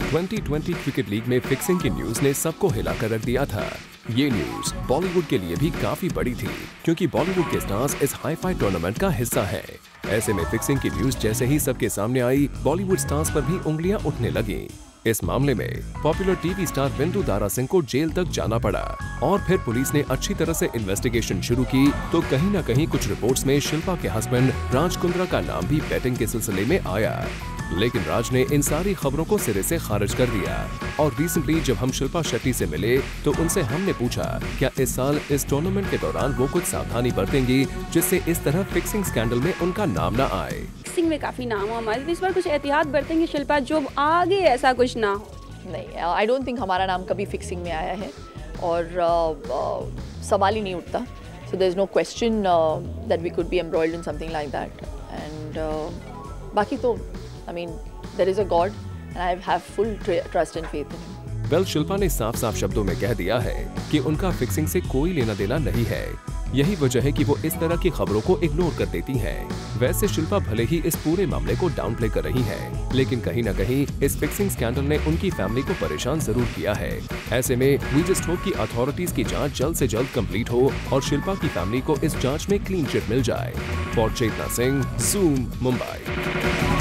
2020 cricket league में fixing की news ने सबको हिलाकर रख दिया था। ये न्यूज बॉलीवुड के लिए भी काफी बड़ी थी, क्योंकि बॉलीवुड के स्टार्स इस हाई-फाई टूर्नामेंट का हिस्सा हैं। ऐसे में फिक्सिंग की न्यूज जैसे ही सबके सामने आई, बॉलीवुड स्टार्स पर भी उंगलियां उठने लगीं। इस मामले में popular TV star Vindu Dara Singh को जेल तक जाना पड़ा और फिर पुलिस ने अच्छी तरह से इन्वेस्टिगेशन शुरू की तो कहीं न कहीं कुछ रिपोर्ट्स में शिल्पा के हस्बैंड राज कुंद्रा का नाम भी बैटिंग के सिलसिले में आया। लेकिन राज ने इन सारी खबरों को सिरे से खारिज कर दिया। और रिसेंटली जब हम शिल्पा शेट्टी से मिले तो उनसे हमने पूछा क्या इस साल इस टूर्नामेंट के दौरान वो कुछ सावधानी बरतेंगी जिससे इस तरह फिक्सिंग स्कैंडल में उनका नाम न आए। फिक्सिंग में काफी नाम हो हमारे, इस बार कुछ एहतियात बरतेंगे शिल्पा जो आगे ऐसा कुछ ना हो। नहीं, आई डोंट थिंक हमारा नाम कभी फिक्सिंग में आया है और सवाल ही नहीं उठता। So there is no question that we could be embroiled in something like that and बाकी तो I mean, there is a God and I have full trust and faith in him. Well Shilpa ने साफ-साफ शब्दों में कह दिया है कि उनका फिक्सिंग से कोई लेना देना नहीं है। यही वजह है कि वो इस तरह की खबरों को इग्नोर कर देती हैं। वैसे शिल्पा भले ही इस पूरे मामले को डाउनप्ले कर रही हैं, लेकिन कहीं न कहीं इस फिक्सिंग स्कैंडल ने उनकी फैमिली को परेशान जरूर किया है। ऐसे में वी जस्ट होप कि अथॉरिटीज की जांच जल्द से जल्द कंप्लीट हो और शिल्पा की फैमिली को इस जांच में क्लीन चिट मिल जाए। For Chetna Singh, Zoom, Mumbai.